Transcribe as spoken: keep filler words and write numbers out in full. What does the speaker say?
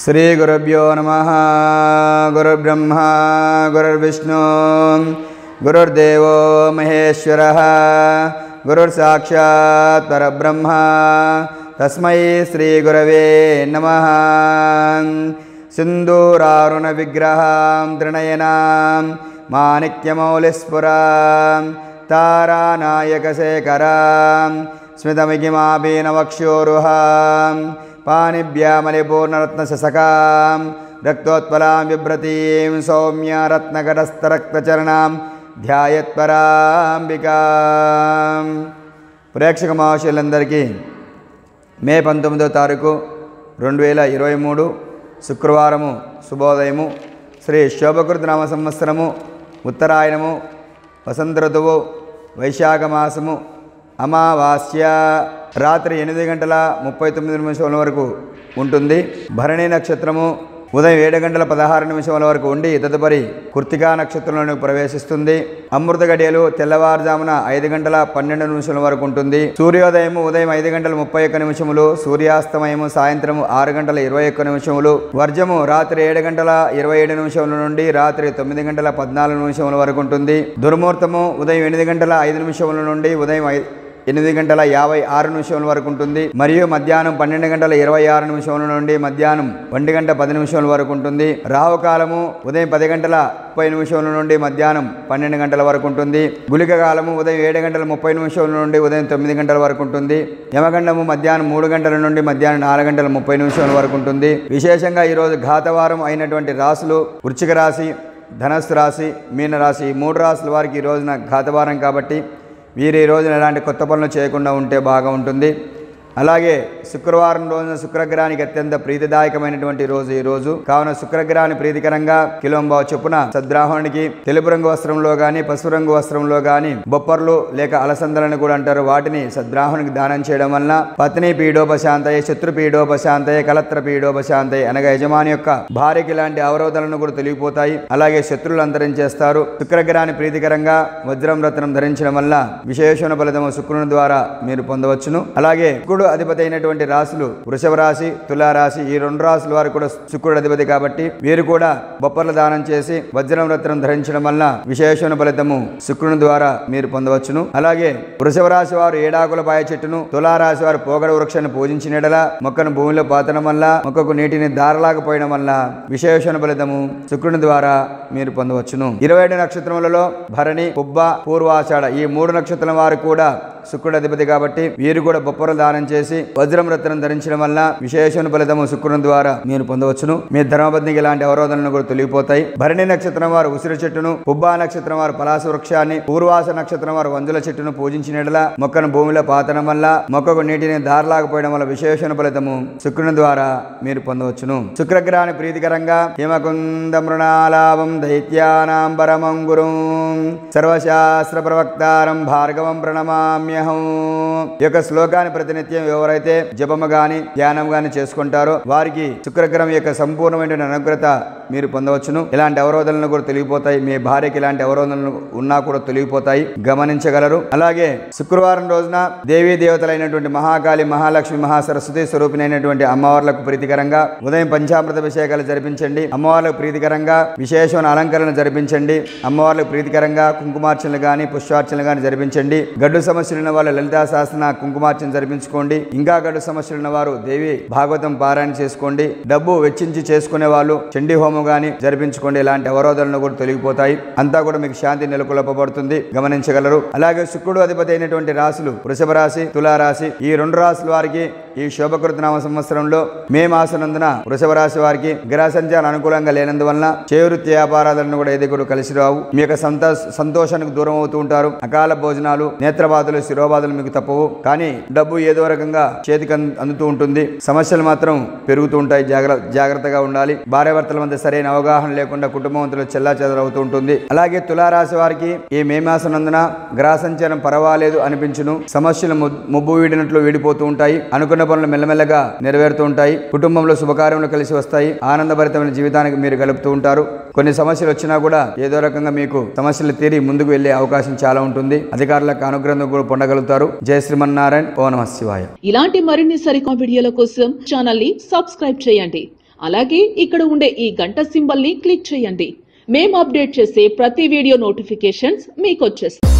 श्री गुरुभ्यो नमः। गुरुर्ब्रह्मा गुरुर्विष्णु गुरुर्देवो महेश्वरः गुरुर्साक्षात् परब्रह्म तस्मै श्री गुरवे नमः। सिंदूरारुण विग्रहां त्रिनयनां माणिक्यमौलिस्फुरां तारानायकशेखरां स्मितमिगिमाभीनवक्षोरुहां पाणिभ्यामलिपूर्णरत्नशशकां रक्तोत्पलां बिभ्रतीं सौम्यरत्नकटस्थरक्तचरणां ध्यायत्परांबिकां। ప్రేక్షక మహాశయులందరికీ మే పంతొమ్మిదవ తారీఖు రెండు వేల ఇరవై మూడు శుక్రవారము శుభోదయము. శ్రీ శోభకృత నామ సంవత్సరము ఉత్తరాయణము వసంత ఋతువు వైశాఖ మాసము అమావాస్య రాత్రి ఎనిమిది గంటల ముప్పై తొమ్మిది నిమిషాల వరకు ఉంటుంది. భరణి నక్షత్రము ఉదయం ఏడు గంటల పదహారు నిమిషాల వరకు ఉండి తదుపరి కృత్తికా నక్షత్రంలోకి ప్రవేశిస్తుంది. అమృత గడియలు తెల్లవారుజామున ఐదు గంటల పన్నెండు నిమిషాల వరకు ఉంటుంది. సూర్యోదయము ఉదయం ఐదు గంటల ముప్పై ఒక్క నిమిషములు, సూర్యాస్తమయము సాయంత్రము ఆరు గంటల ఇరవై ఒక్క నిమిషములు, వర్జము రాత్రి ఏడు గంటల ఇరవై ఏడు నిమిషముల నుండి రాత్రి తొమ్మిది గంటల పద్నాలుగు నిమిషముల వరకు ఉంటుంది. దుర్ముహూర్తము ఉదయం ఎనిమిది గంటల ఐదు నిమిషముల నుండి ఉదయం ఎనిమిది గంటల యాభై ఆరు నిమిషముల వరకు ఉంటుంది. మరియు మధ్యాహ్నం పన్నెండు గంటల ఇరవై ఆరు నిమిషముల నుండి మధ్యాహ్నం ఒంటి గంట పది నిమిషముల వరకు ఉంటుంది. రాహుకాలము ఉదయం పది గంటల ముప్పై నిమిషముల నుండి మధ్యాహ్నం పన్నెండు గంటల వరకు ఉంటుంది. గుళిక కాలము ఉదయం ఏడు గంటల ముప్పై నిమిషముల నుండి ఉదయం తొమ్మిది గంటల వరకు ఉంటుంది. యమగండము మధ్యాహ్నం మూడు గంటల నుండి మధ్యాహ్నం నాలుగు గంటల ముప్పై నిమిషముల వరకు ఉంటుంది. విశేషంగా ఈరోజు ఘాతవారం అయినటువంటి రాశులు వృశ్చిక రాశి, ధనస్సు రాశి, మీనరాశి ఈ మూడు రాశుల వారికి ఈ రోజున ఘాతవారం కాబట్టి వీరు ఈ రోజున ఎలాంటి కొత్త పనులు చేయకుండా ఉంటే బాగా ఉంటుంది. అలాగే శుక్రవారం రోజున శుక్రగ్రహానికి అత్యంత ప్రీతిదాయకమైనటువంటి రోజు ఈ రోజు కావున శుక్రగ్రహాన్ని ప్రీతికరంగా కిలోంబావు చొప్పున సద్రాహునికి తెలుపు రంగు వస్త్రంలో గాని పసుపు రంగు వస్త్రంలో గాని బొప్పర్లు లేక అలసందలని కూడా అంటారు, వాటిని సద్రాహునికి దానం చేయడం వలన పత్ని పీడోపశాంతయ్య, శత్రు పీడోపశాంతయ్య, కలత్ర పీడోపశాంతయ్య అనగా యజమాని యొక్క భార్యకి ఇలాంటి అవరోధాలను కూడా తొలగిపోతాయి. అలాగే శత్రువులు అంతరించేస్తారు. శుక్రగ్రహాన్ని ప్రీతికరంగా వజ్రం రత్నం ధరించడం వల్ల విశేషణ ఫలితము శుక్రుని ద్వారా మీరు పొందవచ్చును. అలాగే శుక్రుడు అధిపతి అయినటువంటి రాశులు వృషభ రాశి, తులారాశి ఈ రెండు రాశుల వారు కూడా శుక్రుడు అధిపతి కాబట్టి వీరు కూడా బొప్పర్ల దానం చేసి వజ్రం రత్నం ధరించడం వల్ల విశేషణ ఫలితము శుక్రుని ద్వారా మీరు పొందవచ్చును. అలాగే వృషభ రాశి వారు ఏడాకుల పాయ చెట్టును, తులారాశి వారు పోగడ వృక్షాన్ని పూజించిన ఎడల మొక్కను భూమిలో పాతడం వల్ల మొక్కకు నీటిని దారలాకపోయడం వల్ల విశేషణ ఫలితము శుక్రుని ద్వారా మీరు పొందవచ్చును. ఇరవై ఏడు నక్షత్రములలో భరణి, పుబ్బ, పూర్వాషాఢ ఈ మూడు నక్షత్రం వారు కూడా శుక్రుడు అధిపతి కాబట్టి వీరు కూడా బొప్పర దానం చేసి వజ్రం రత్నం ధరించడం వల్ల విశేషణ ఫలితము శుక్రుని ద్వారా మీరు పొందవచ్చును. మీ ధర్మపత్నికి ఇలాంటి అవరోధాలను కూడా తొలగిపోతాయి. భరణి నక్షత్రం వారు ఉసిరి చెట్టును, పుబ్బా నక్షత్రం వారు పలాస వృక్షాన్ని, పూర్వాస నక్షత్రం వారు వంజుల చెట్టును పూజించినట్ల మొక్కను భూమిలో పాతడం వల్ల మొక్కకు నీటిని దారలాకపోయడం వల్ల విశేషణ ఫలితము శుక్రుని ద్వారా మీరు పొందవచ్చును. శుక్రగ్రహాన్ని ప్రీతికరంగా హిమకుంద మృణాలాభం దైత్యానాం పరమం గురుం సర్వశాస్త్ర ప్రవక్తారం భార్గవం ప్రణమామ్య. ఈ యొక్క శ్లోకాన్ని ప్రతినిత్యం ఎవరైతే జపము గాని ధ్యానం గాని చేసుకుంటారో వారికి శుక్రగ్రహం యొక్క సంపూర్ణమైన అనుగ్రత మీరు పొందవచ్చును. ఇలాంటి అవరోధాలను కూడా తొలగిపోతాయి. మీ భార్యకి ఇలాంటి అవరోధాలు ఉన్నా కూడా తొలగిపోతాయి, గమనించగలరు. అలాగే శుక్రవారం రోజున దేవీ దేవతలైనటువంటి మహాకాళి, మహాలక్ష్మి, మహాసరస్వతి స్వరూపినైనటువంటి అమ్మవార్లకు ప్రీతికరంగా ఉదయం పంచామృత అభిషేకాలు జరిపించండి. అమ్మవార్లకు ప్రీతికరంగా విశేషమైన అలంకరణ జరిపించండి. అమ్మవార్లకు ప్రీతికరంగా కుంకుమార్చనలు గాని పుష్పార్చనలు గాని జరిపించండి. గడ్డు సమస్యలు వాళ్ళు లలితా శాసన కుంకుమార్చన జరిపించుకోండి. ఇంకా గడ్డు సమస్యలు ఉన్న వారు దేవి భాగవతం పారాయణ చేసుకోండి. డబ్బు వెచ్చించి చేసుకునే వాళ్ళు చండీ హోమం గాని జరిపించుకోండి. ఇలాంటి అవరోధాలను కూడా తొలగిపోతాయి. అంతా కూడా మీకు శాంతి నెలకొల్పబడుతుంది, గమనించగలరు. అలాగే శుక్రుడు అధిపతి అయినటువంటి రాశులు వృషభ రాశి, తులారాశి ఈ రెండు రాశుల వారికి ఈ శోభకృత నామ సంవత్సరంలో మే మాసనందున వృషభ రాశి వారికి గ్రహ సంచారం అనుకూలంగా లేనందువలన చేవృత్తి వ్యాపారాలను కూడా ఏది కూడా కలిసి రావు. మీ యొక్క సంతో సంతోషానికి దూరం అవుతూ ఉంటారు. అకాల భోజనాలు, నేత్రబాధలు, శిరోబాధలు మీకు తప్పవు. కానీ డబ్బు ఏదో రకంగా చేతికి అందుతూ ఉంటుంది. సమస్యలు మాత్రం పెరుగుతూ ఉంటాయి. జాగ్రత్త జాగ్రత్తగా ఉండాలి. భార్యాభర్తల మధ్య సరైన అవగాహన లేకుండా కుటుంబంతో చెల్లా చెదరవుతూ ఉంటుంది. అలాగే తులారాశి వారికి ఈ మే మాసనందున గ్రహ సంచారం పర్వాలేదు అనిపించును. సమస్యలు ముబ్బు వీడినట్లు వీడిపోతూ ఉంటాయి. అనుకున్న పనులు మెల్లమెల్లగా నెరవేరుతూ ఉంటాయి. కుటుంబంలో శుభకార్యములు కలిసి వస్తాయి. ఆనందభరితమైన జీవితానికి మీరు గడుపుతూ ఉంటారు. కొన్ని సమస్యలు వచ్చినా కూడా ఏదో రకంగా మీకు సమస్యలు తీరి ముందుకు వెళ్లే అవకాశం చాలా ఉంటుంది. అధికారులకు అనుగ్రహం కూడా పొందగలుగుతారు. జై శ్రీమన్నారాయణ. ఓ నమః శివాయ. ఇలాంటి మరిన్ని సరికొత్త వీడియోల కోసం ఛానల్ ని సబ్స్క్రైబ్ చేయండి. అలాగే ఇక్కడ ఉండే ఈ గంట సింబల్ ని క్లిక్ చేయండి. మేము అప్డేట్ చేసే ప్రతి వీడియో నోటిఫికేషన్స్ మీకు వచ్చేస్తాయి.